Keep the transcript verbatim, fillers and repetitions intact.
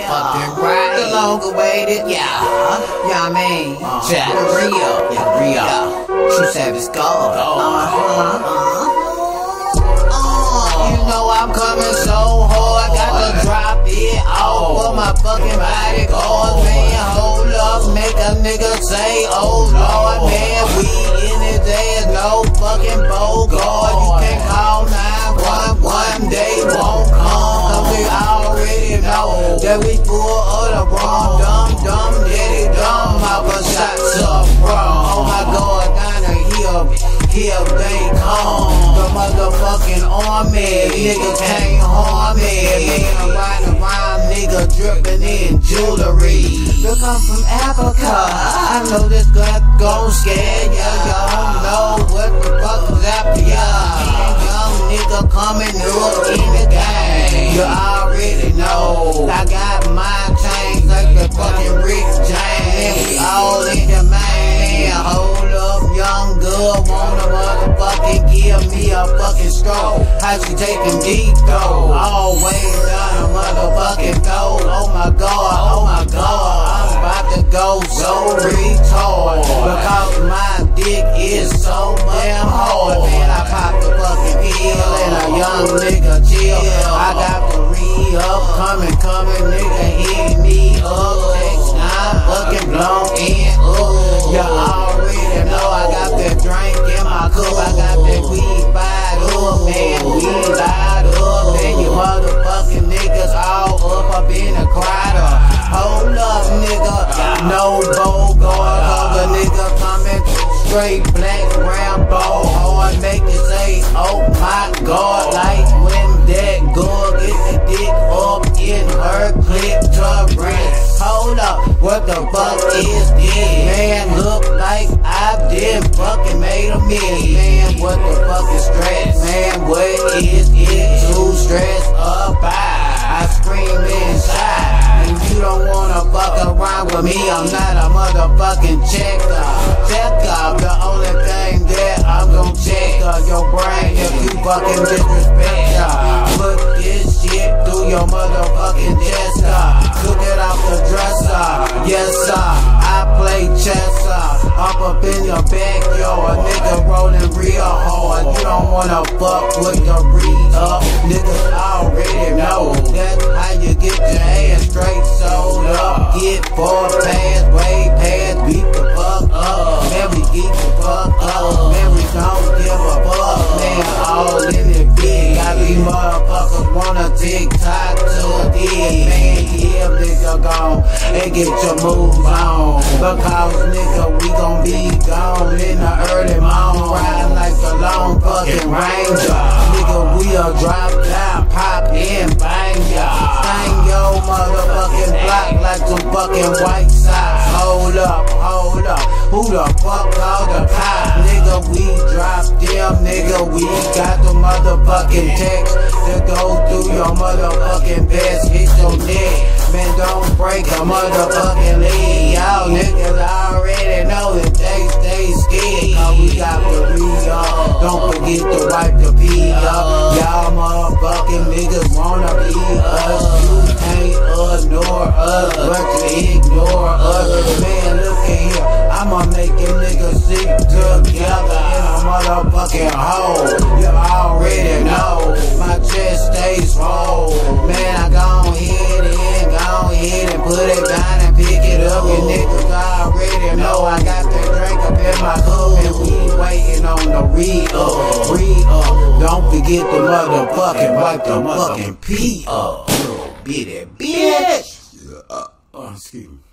motherfucking right. The longer waited, yeah. Yeah, I mean, Uh, Jack, the real, yeah, real. yeah. True Savage Gold. Uh-huh. Uh, you know I'm coming so hard, got to drop it off for my fucking bodyguards, man. Hold up, make a nigga say, oh Lord, man, we in his ass, no fucking Bogart. You can call nine one one, they won't come, cause we already know that we full of the wrong, dumb, dumb, daddy, dumb, mother shots up wrong. Oh my God, down here, here they come, the motherfucking army, niggas can't harm me. Man, riding around, nigga dripping in jewelry. Look, I'm from Africa, I know this gun gon' scare ya. Y'all know what the fuck is after ya. Young nigga coming up in the game, you already know. I got my chains like the fucking Rick James, we all in the man. Hold up, young girl, wanna motherfucking give me a fucking stroke. How she taking deep though? Always down a motherfucking throat. Oh my God, oh my God, I'm about to go so retard because my dick is so damn hard. Man, I pop the fucking pill and a young nigga chill. I got the re-up coming, coming, nigga hit me up. Text nine fucking blown in up. You already know I got that drink in my cup. I got that weed fired up, man, weed fired up. And you motherfucking niggas all up up in the crowd. Hold up, nigga, no Bogart, cause a nigga coming straight black Rambo. Hard make you say, oh my God, like when that girl get the dick up in her clitoris. Hold up, what the fuck is this? Man, look like I did fucking made a million. Man, what the fuck is stress? Man, what is it to stress about? I scream inside, and you don't wanna fuck around with me. I'm not a motherfucking checker. Checker, the only thing that I'm gon' check uh, your brain if you fucking disrespect ya. Put this shit through your motherfucking chest. Took it off the dresser. Yes sir, I play chess. Up up in your backyard, nigga rolling real hard. You don't wanna fuck with the re-up. Niggas already know that's how you get your ass straight sold up. Get four pass, way past, beat the fuck up. Man, we geek the fuck up. Man, we don't give a fuck. Man, all in the big. I be motherfuckers wanna tick-tock to a dig. Man, yeah, nigga gone and get your moves on. Because nigga, we gon' be gone in the early morning, riding like the long fucking ranger. Nigga, we'll drop down, pop in, bang ya. Bang your motherfucking block like some fucking white socks. Hold up, hold up, who the fuck called the cops? Nigga, we drop them, nigga, we got the motherfucking text that goes through your motherfucking vest, hit your neck. Man, don't break a motherfucking leg. Y'all niggas already know that they stay scared, cause we got the re-up. Don't forget to wipe the pee up. Y'all motherfucking niggas wanna be us. You can't ignore us, but you ignore us. Man, look at here, I'ma make them niggas sit together in a motherfucking hole. You already know my chest stays full. Man, I gon' hit it, gon' hit it, put it down and pick it up. You niggas already know I got that drink up in my cup, and we waiting on the re-up, re-up. Don't forget the motherfucking wipe the fucking pee up, little bitty bitch. Yeah, uh, uh, excuse me.